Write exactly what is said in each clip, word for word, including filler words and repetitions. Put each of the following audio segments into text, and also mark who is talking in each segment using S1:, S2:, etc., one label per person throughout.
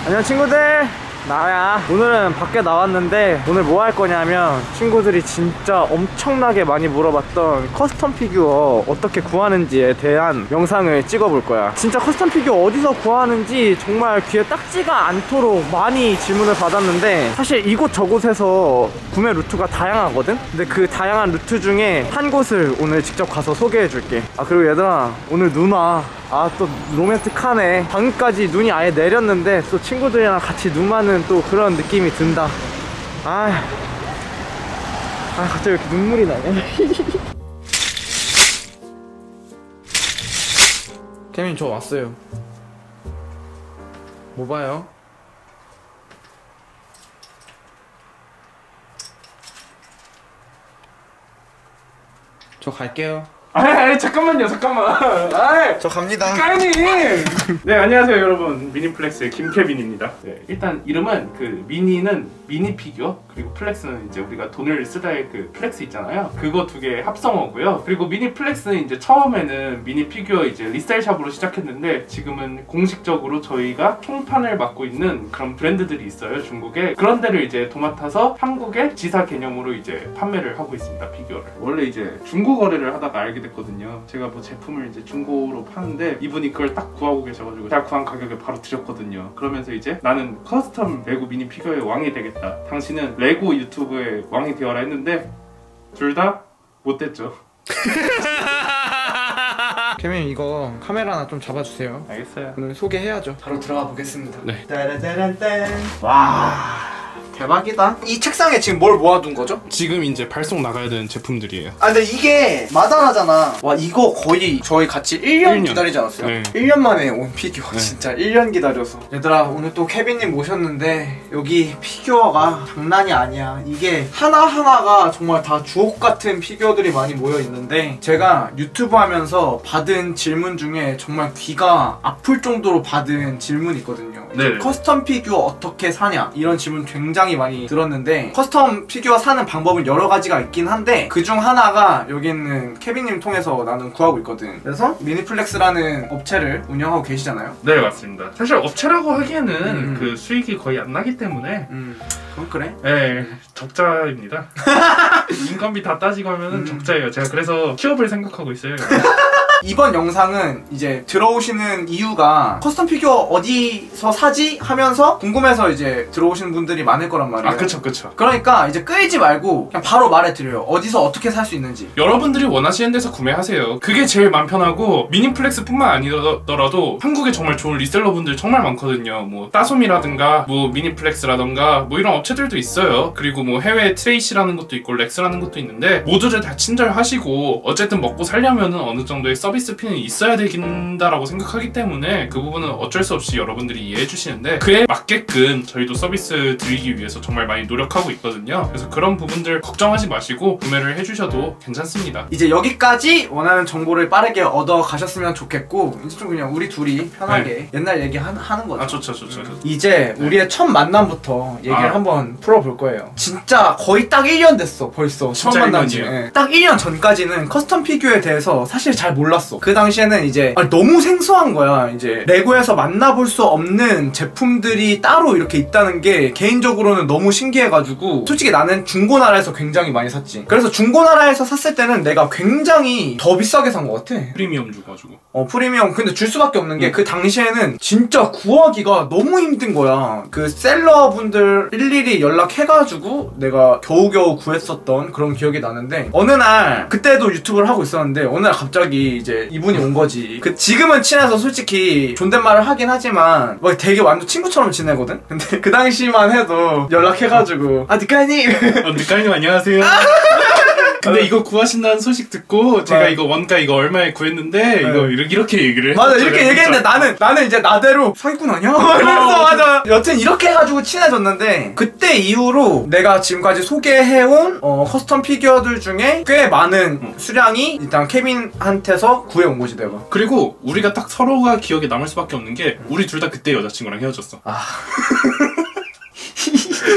S1: 안녕 친구들, 나야. 오늘은 밖에 나왔는데 오늘 뭐 할 거냐면 친구들이 진짜 엄청나게 많이 물어봤던 커스텀 피규어 어떻게 구하는지에 대한 영상을 찍어볼 거야. 진짜 커스텀 피규어 어디서 구하는지 정말 귀에 딱지가 않도록 많이 질문을 받았는데 사실 이곳 저곳에서 구매 루트가 다양하거든? 근데 그 다양한 루트 중에 한 곳을 오늘 직접 가서 소개해 줄게. 아 그리고 얘들아, 오늘 눈 와. 아 또 로맨틱하네. 방금까지 눈이 아예 내렸는데 또 친구들이랑 같이 눈 맞는 또 그런 느낌이 든다. 아, 아 갑자기 왜 이렇게 눈물이 나냐. 케빈 저 왔어요. 뭐 봐요? 저 갈게요.
S2: 아이 잠깐만요 잠깐만. 아이
S1: 저 갑니다.
S2: 까님. 네 안녕하세요 여러분, 미니플렉스의 김케빈입니다. 네, 일단 이름은 그 미니는 미니 피규어, 그리고 플렉스는 이제 우리가 돈을 쓰다의 그 플렉스 있잖아요. 그거 두 개 합성어고요. 그리고 미니플렉스는 이제 처음에는 미니 피규어 이제 리셀 샵으로 시작했는데 지금은 공식적으로 저희가 총판을 맡고 있는 그런 브랜드들이 있어요, 중국에. 그런 데를 이제 도맡아서 한국에 지사 개념으로 이제 판매를 하고 있습니다, 피규어를. 원래 이제 중고 거래를 하다가 알게 됐거든요. 제가 뭐 제품을 이제 중고로 파는데 이분이 그걸 딱 구하고 계셔가지고 제가 구한 가격에 바로 드렸거든요. 그러면서 이제 나는 커스텀 레고 미니 피규어의 왕이 되겠다, 당신은 레고 유튜브의 왕이 되어라 했는데 둘 다 못됐죠.
S1: 케빈 이거 카메라 하나 좀 잡아주세요.
S2: 알겠어요.
S1: 오늘 소개해야죠. 바로 들어가 보겠습니다.
S2: 네.
S1: 따라따란딴. 와 대박이다. 이 책상에 지금 뭘 모아둔 거죠?
S2: 지금 이제 발송 나가야 되는 제품들이에요.
S1: 아 근데 이게 마다하잖아. 와 이거 거의 저희 같이 일 년, 일 년. 기다리지 않았어요? 네. 일 년 만에 온 피규어. 네. 진짜 일 년 기다려서. 얘들아 오늘 또 케빈님 모셨는데 여기 피규어가 장난이 아니야. 이게 하나하나가 정말 다 주옥 같은 피규어들이 많이 모여 있는데 제가 유튜브 하면서 받은 질문 중에 정말 귀가 아플 정도로 받은 질문이 있거든요. 이제 커스텀 피규어 어떻게 사냐 이런 질문 굉장히 많이 들었는데 커스텀 피규어 사는 방법은 여러 가지가 있긴 한데 그중 하나가 여기 있는 케빈님 통해서 나는 구하고 있거든. 그래서 미니플렉스라는 업체를 운영하고 계시잖아요.
S2: 네 맞습니다. 사실 업체라고 하기에는
S1: 음.
S2: 그 수익이 거의 안 나기 때문에
S1: 음 그건 그래?
S2: 네 적자입니다. 인건비 다 따지고 하면은 음. 적자예요. 제가 그래서 취업을 생각하고 있어요.
S1: 이번 영상은 이제 들어오시는 이유가 커스텀 피규어 어디서 사지? 하면서 궁금해서 이제 들어오시는 분들이 많을 거란 말이에요.
S2: 아 그쵸 그쵸.
S1: 그러니까 이제 끌지 말고 그냥 바로 말해드려요. 어디서 어떻게 살 수 있는지.
S2: 여러분들이 원하시는 데서 구매하세요. 그게 제일 마음 편하고 미니플렉스 뿐만 아니더라도 한국에 정말 좋은 리셀러분들 정말 많거든요. 뭐 따솜이라든가 뭐 미니플렉스라든가 뭐 이런 업체들도 있어요. 그리고 뭐 해외 트레이시라는 것도 있고 렉스라는 것도 있는데 모두들 다 친절하시고 어쨌든 먹고 살려면은 어느 정도의 서비스 피는 있어야 된다라고 생각하기 때문에 그 부분은 어쩔 수 없이 여러분들이 이해해 주시는데 그에 맞게끔 저희도 서비스 드리기 위해서 정말 많이 노력하고 있거든요. 그래서 그런 부분들 걱정하지 마시고 구매를 해주셔도 괜찮습니다.
S1: 이제 여기까지 원하는 정보를 빠르게 얻어 가셨으면 좋겠고 이제 좀 그냥 우리 둘이 편하게 네. 옛날 얘기 하, 하는 거죠.
S2: 아 좋죠 좋죠.
S1: 음. 이제 네. 우리의 첫 만남부터 얘기를 아. 한번 풀어볼 거예요. 진짜 거의 딱 일 년 됐어 벌써 처음 만난 지. 네. 딱 일 년 전까지는 커스텀 피규어에 대해서 사실 잘 몰랐어. 그 당시에는 이제 아니, 너무 생소한 거야. 이제 레고에서 만나볼 수 없는 제품들이 따로 이렇게 있다는 게 개인적으로는 너무 신기해가지고 솔직히 나는 중고나라에서 굉장히 많이 샀지. 그래서 중고나라에서 샀을 때는 내가 굉장히 더 비싸게 산 것 같아.
S2: 프리미엄 주가지고.
S1: 어 프리미엄. 근데 줄 수밖에 없는 게 그 음. 당시에는 진짜 구하기가 너무 힘든 거야. 그 셀러분들 일일이 연락해가지고 내가 겨우겨우 구했었던 그런 기억이 나는데 어느 날 그때도 유튜브를 하고 있었는데 어느 날 갑자기 이제 이분이 온 거지. 그 지금은 친해서 솔직히 존댓말을 하긴 하지만 막 되게 완전 친구처럼 지내거든? 근데 그 당시만 해도 연락해가지고 아 니까님!
S2: 어 니까님 안녕하세요. 근데 이거 구하신다는 소식 듣고 제가 네. 이거 원가 이거 얼마에 구했는데 네. 이거 이렇게 얘기를
S1: 맞아 이렇게 얘기했는데 나는 나는 이제 나대로 사기꾼 아니야? 그래서 맞아 여튼 이렇게 해가지고 친해졌는데 그때 이후로 내가 지금까지 소개해온 어, 커스텀 피규어들 중에 꽤 많은 응. 수량이 일단 케빈한테서 구해온 거지 내가.
S2: 그리고 우리가 딱 서로가 기억에 남을 수밖에 없는 게 우리 둘 다 그때 여자친구랑 헤어졌어.
S1: 아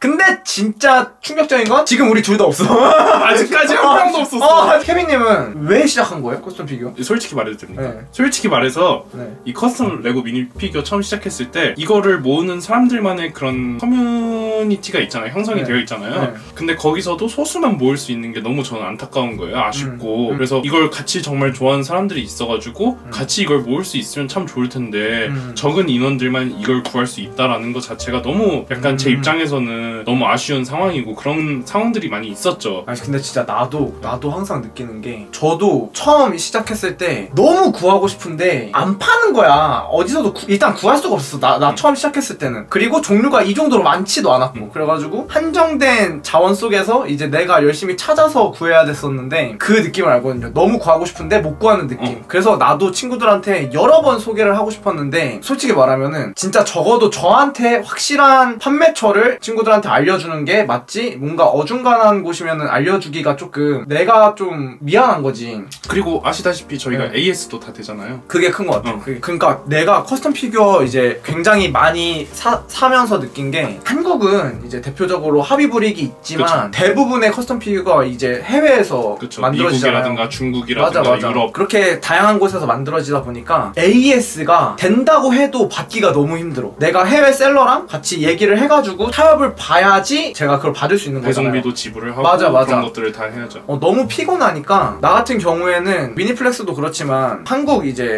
S1: 근데 진짜 충격적인 건 지금 우리 둘 다 없어.
S2: 아직까지 한 명도 없었어.
S1: 어, 케빈님은 왜 시작한 거예요? 커스텀 피규어?
S2: 솔직히 말해도 됩니까?
S1: 네.
S2: 솔직히 말해서
S1: 네.
S2: 이 커스텀 레고 미니 피규어 처음 시작했을 때 이거를 모으는 사람들만의 그런 커뮤니티가 있잖아요. 형성이
S1: 네.
S2: 되어 있잖아요.
S1: 네.
S2: 근데 거기서도 소수만 모을 수 있는 게 너무 저는 안타까운 거예요. 아쉽고.
S1: 음. 음.
S2: 그래서 이걸 같이 정말 좋아하는 사람들이 있어가지고
S1: 음.
S2: 같이 이걸 모을 수 있으면 참 좋을 텐데
S1: 음.
S2: 적은 인원들만 이걸 구할 수 있다라는 것 자체가 너무 약간
S1: 음.
S2: 제 입장에서는 너무 아쉬운 상황이고 그런 상황들이 많이 있었죠.
S1: 아니 근데 진짜 나도 나도 항상 느끼는 게 저도 처음 시작했을 때 너무 구하고 싶은데 안 파는 거야. 어디서도 구, 일단 구할 수가 없었어. 나, 나
S2: 음.
S1: 처음 시작했을 때는. 그리고 종류가 이 정도로 많지도 않았고
S2: 음.
S1: 그래가지고 한정된 자원 속에서 이제 내가 열심히 찾아서 구해야 됐었는데 그 느낌을 알거든요. 너무 구하고 싶은데 못 구하는 느낌.
S2: 어.
S1: 그래서 나도 친구들한테 여러 번 소개를 하고 싶었는데 솔직히 말하면은 진짜 적어도 저한테 확실한 판매처를 친구들한테 알려주는 게 맞지 뭔가 어중간한 곳이면은 알려주기가 조금 내가 좀 미안한 거지.
S2: 그리고 아시다시피 저희가
S1: 네.
S2: 에이에스도 다 되잖아요.
S1: 그게 큰 것 같아.
S2: 어.
S1: 그게. 그러니까 내가 커스텀 피규어 이제 굉장히 많이 사, 사면서 느낀 게 한국은 이제 대표적으로 하비브릭이 있지만
S2: 그쵸.
S1: 대부분의 커스텀 피규어가 이제 해외에서
S2: 그쵸.
S1: 만들어지잖아요.
S2: 미국이라든가 중국이라든가
S1: 맞아 맞아.
S2: 유럽.
S1: 그렇게 다양한 곳에서 만들어지다 보니까 에이이에스가 된다고 해도 받기가 너무 힘들어. 내가 해외 셀러랑 같이 얘기를 해가지고 타협을 봐야지 제가 그걸 받을 수 있는 거잖아요.
S2: 배송비도 지불을 하고
S1: 맞아, 맞아.
S2: 그런 것들을 다 해야죠.
S1: 어, 너무 피곤하니까 나 같은 경우에는 미니플렉스도 그렇지만 한국 이제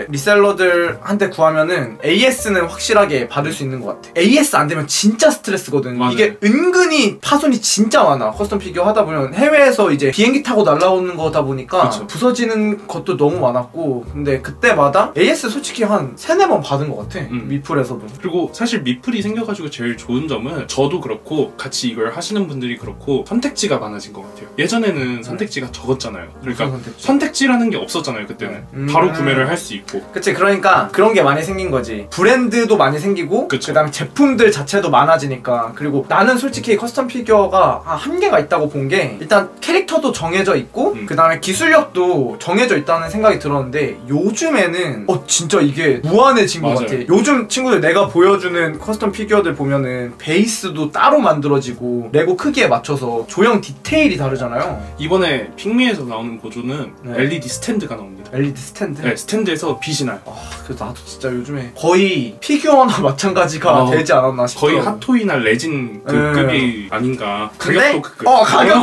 S1: 리셀러들한테 구하면은 에이이에스는 확실하게 받을 수 있는 것 같아. 에이이에스 안 되면 진짜 스트레스거든.
S2: 맞아요.
S1: 이게 은근히 파손이 진짜 많아. 커스텀 피규어 하다 보면 해외에서 이제 비행기 타고 날라오는 거다 보니까
S2: 그쵸.
S1: 부서지는 것도 너무 많았고 근데 그때마다 에이이에스 솔직히 한 세네 번 받은 것 같아.
S2: 음.
S1: 미풀에서도.
S2: 그리고 사실 미플이 생겨가지고 제일 좋은 점은 저도 그렇고 같이 이걸 하시는 분들이 그렇고 선택지가 많아진 것 같아요. 예전에는 선택지가 적었잖아요. 그러니까
S1: 무슨 선택지?
S2: 선택지라는 게 없었잖아요. 그때는
S1: 음.
S2: 바로 구매를 할 수 있고.
S1: 그치. 그러니까 그런 게 많이 생긴 거지. 브랜드도 많이 생기고
S2: 그쵸.
S1: 그다음에 제품들 자체도 많아지니까. 그리고 나는 솔직히 커스텀 피규어가 한계가 있다고 본 게 일단 캐릭터도 정해져 있고
S2: 음.
S1: 그다음에 기술력도 정해져 있다는 생각이 들었는데 요즘에는 어 진짜 이게 무한해진 것
S2: 맞아요.
S1: 같아. 요즘 친구들 내가 보여주는 커스텀 피규어들 보면은 베이스도 따로 만들어지고 레고 크기에 맞춰서 조형 디테일이 다르잖아요.
S2: 이번에 핑미에서 나오는 보조는
S1: 네.
S2: 엘이디 스탠드가 나옵니다.
S1: 엘이디 스탠드?
S2: 네, 스탠드에서 빛이 나요.
S1: 아, 그래서 나도 진짜 요즘에 거의 피규어나 마찬가지가
S2: 어,
S1: 되지 않았나 싶더라고.
S2: 거의 핫토이나 레진 그
S1: 네.
S2: 급이 아닌가.
S1: 근데
S2: 가격도 그 급.
S1: 어 가격도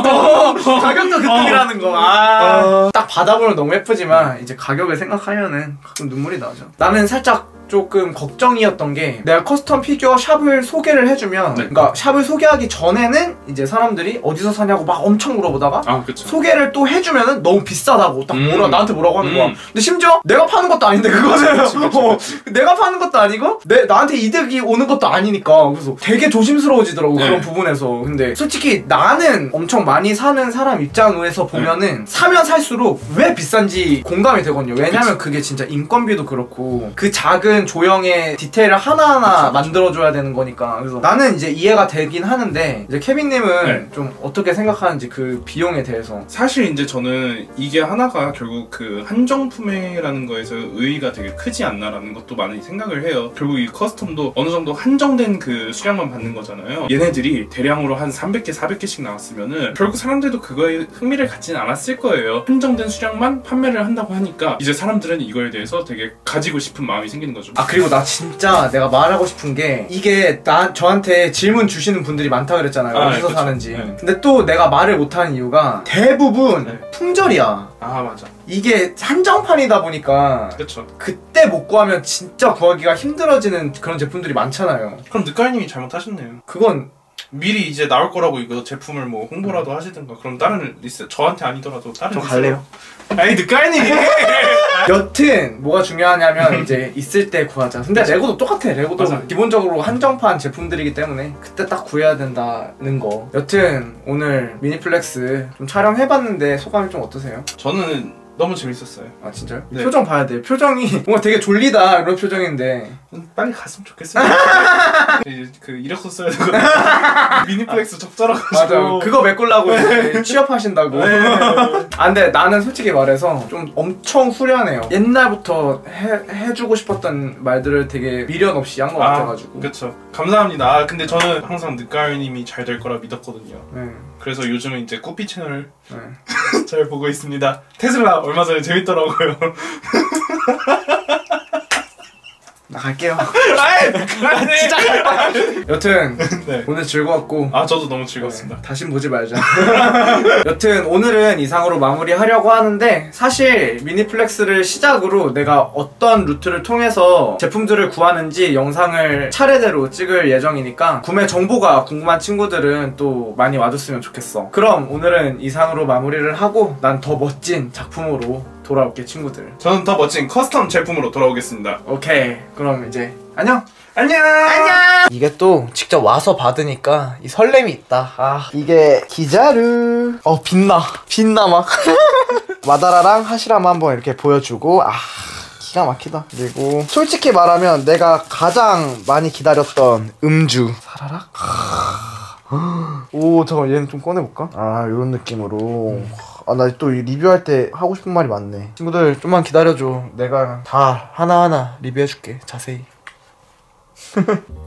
S1: 가격도 그
S2: 어.
S1: 급이라는 거. 아, 딱 받아보면 너무 예쁘지만 이제 가격을 생각하면은 가끔 눈물이 나죠. 나는 살짝 조금 걱정이었던 게 내가 커스텀 피규어 샵을 소개를 해주면
S2: 네.
S1: 그러니까 샵을 소개하기 전에는 이제 사람들이 어디서 사냐고 막 엄청 물어보다가
S2: 아, 그쵸.
S1: 소개를 또 해주면은 너무 비싸다고 딱
S2: 음.
S1: 뭐라 나한테 뭐라고 하는
S2: 음.
S1: 거야. 근데 심지어 내가 파는 것도 아닌데 그거는
S2: 그치, 그치,
S1: 어,
S2: 그치.
S1: 내가 파는 것도 아니고 내 나한테 이득이 오는 것도 아니니까 그래서 되게 조심스러워지더라고.
S2: 네.
S1: 그런 부분에서. 근데 솔직히 나는 엄청 많이 사는 사람 입장에서 보면은 사면 살수록 왜 비싼지 공감이 되거든요. 왜냐면 그게 진짜 인건비도 그렇고 그 작은 조형의 디테일을 하나하나
S2: 그쵸, 그쵸.
S1: 만들어줘야 되는 거니까. 그래서 나는 이제 이해가 되긴 하는데 이제 케빈님은
S2: 네.
S1: 좀 어떻게 생각하는지 그 비용에 대해서.
S2: 사실 이제 저는 이게 하나가 결국 그 한정품회라는 거에서 의의가 되게 크지 않나라는 것도 많이 생각을 해요. 결국 이 커스텀도 어느 정도 한정된 그 수량만 받는 거잖아요. 얘네들이 대량으로 한 삼백 개, 사백 개씩 나왔으면은 결국 사람들도 그거에 흥미를 갖지는 않았을 거예요. 한정된 수량만 판매를 한다고 하니까 이제 사람들은 이거에 대해서 되게 가지고 싶은 마음이 생기는 거죠.
S1: 아 그리고 나 진짜 내가 말하고 싶은 게 이게 나 저한테 질문 주시는 분들이 많다 그랬잖아요.
S2: 아,
S1: 어디서
S2: 그쵸.
S1: 사는지.
S2: 네.
S1: 근데 또 내가 말을 못하는 이유가 대부분
S2: 네.
S1: 품절이야.
S2: 아, 맞아.
S1: 이게 한정판이다 보니까
S2: 그쵸.
S1: 그때 못 구하면 진짜 구하기가 힘들어지는 그런 제품들이 많잖아요.
S2: 그럼 느까이님이 잘못하셨네요.
S1: 그건
S2: 미리 이제 나올 거라고 이거 제품을 뭐 홍보라도 하시든가. 그럼 다른 리스 저한테 아니더라도 다른
S1: 저
S2: 리스
S1: 갈래요.
S2: 아니 느까이님이
S1: 여튼 뭐가 중요하냐면 이제 있을 때 구하자. 근데 레고도 똑같아. 레고도
S2: 맞아.
S1: 기본적으로 한정판 제품들이기 때문에 그때 딱 구해야 된다는 거. 여튼 오늘 미니플렉스 좀 촬영해봤는데 소감이 좀 어떠세요?
S2: 저는 너무 재밌었어요.
S1: 아 진짜요?
S2: 네.
S1: 표정 봐야 돼. 표정이 뭔가 되게 졸리다 이런 표정인데
S2: 빨리 갔으면 좋겠어요. 이제 그 이력서 써야 되거든요. 미니플렉스 적절하가지고.
S1: 맞아. 그거 메꾸려고 이제 취업하신다고. 아 근데 나는 솔직히 말해서 좀 엄청 후련해요. 옛날부터 해, 해주고 싶었던 말들을 되게 미련 없이 한 것
S2: 아,
S1: 같아가지고.
S2: 그쵸. 감사합니다. 아 근데 저는 항상 늦가을님이 잘 될 거라 믿었거든요.
S1: 네.
S2: 그래서 요즘은 이제 꾸피 채널
S1: 네.
S2: 잘 보고 있습니다. 테슬라 얼마 전에 재밌더라고요.
S1: 나 갈게요.
S2: 아이 그만해.
S1: 진짜 갈 거야. 여튼
S2: 네.
S1: 오늘 즐거웠고.
S2: 아 저도 너무 즐거웠습니다.
S1: 네, 다신 보지 말자. 여튼 오늘은 이상으로 마무리하려고 하는데 사실 미니플렉스를 시작으로 내가 어떤 루트를 통해서 제품들을 구하는지 영상을 차례대로 찍을 예정이니까 구매 정보가 궁금한 친구들은 또 많이 와줬으면 좋겠어. 그럼 오늘은 이상으로 마무리를 하고 난 더 멋진 작품으로 돌아올게 친구들.
S2: 저는 더 멋진 커스텀 제품으로 돌아오겠습니다.
S1: 오케이 그럼 이제 안녕.
S2: 안녕.
S1: 안녕. 이게 또 직접 와서 받으니까 이 설렘이 있다. 아 이게 기자르. 어 빛나 빛나 막. 마다라랑 하시라마 한번 이렇게 보여주고 아 기가 막히다. 그리고 솔직히 말하면 내가 가장 많이 기다렸던 음주 사라락. 오 잠깐 얘는 좀 꺼내볼까? 아 요런 느낌으로. 아 나 또 리뷰할 때 하고 싶은 말이 많네. 친구들 좀만 기다려줘. 내가 다 하나하나 리뷰해줄게 자세히.